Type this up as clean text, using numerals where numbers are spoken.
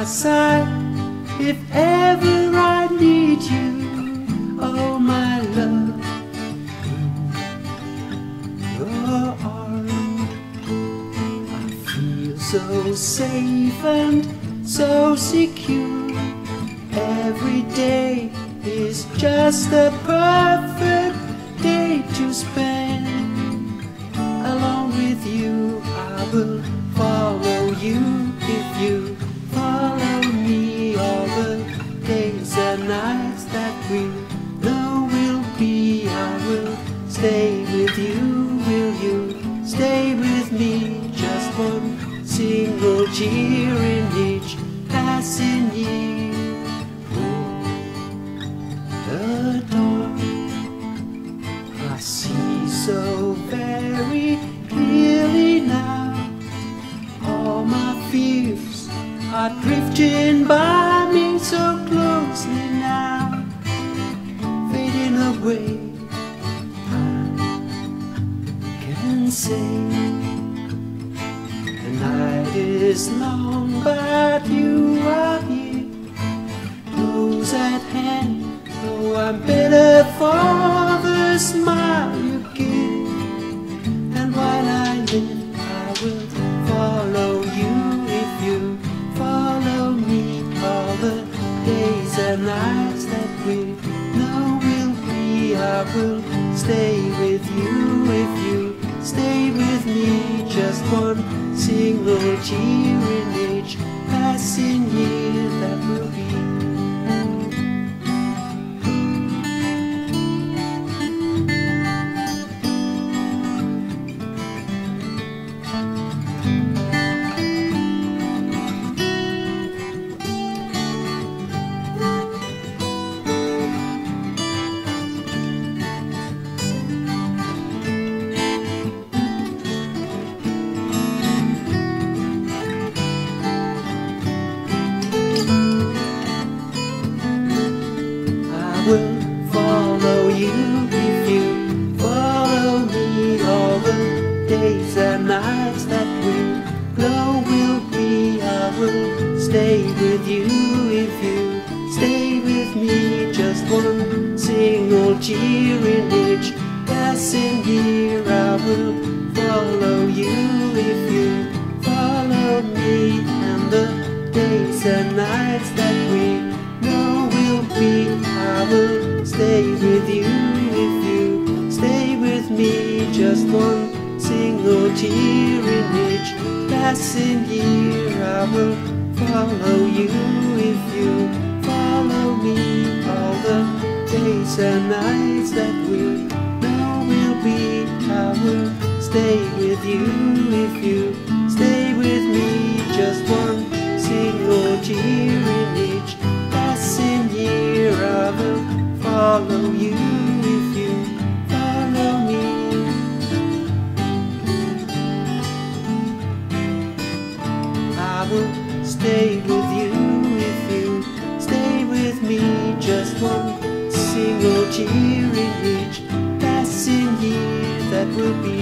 my side if ever I need you. Oh my love, your arms, I feel so safe and so secure. Every day is just a perfect day to spend. Along with you, I will follow you if you follow me. All the days and nights that we know will be, I will stay with you. Will you stay with me? Just one single cheer in each passing year. The dark I see so very clearly now. All my fears are drifting by me so closely now, fading away. I can say the night is long, but you are here, close at hand. Oh, I'm better for the smile you give. And while I live, I will follow you if you follow me. All the days and nights that we know will be, I will stay with you if you stay with me. Just one single cheer in each passing year that will be. I will follow you if you follow me. All the days and nights that we know will be, I will stay with you if you stay with me. Just one single cheer in each passing year. I will follow you if you follow me. And the days and nights that we know will be, I will stay with you if you stay with me. Just one single tear in each passing year. I will follow you if you follow me. All the days and nights that we know will be, I will stay with you if you stay with me. Just one single tear in each passing year. I will follow you if you follow me. I will stay with you if you stay with me. Just one single cheer in each passing year that will be.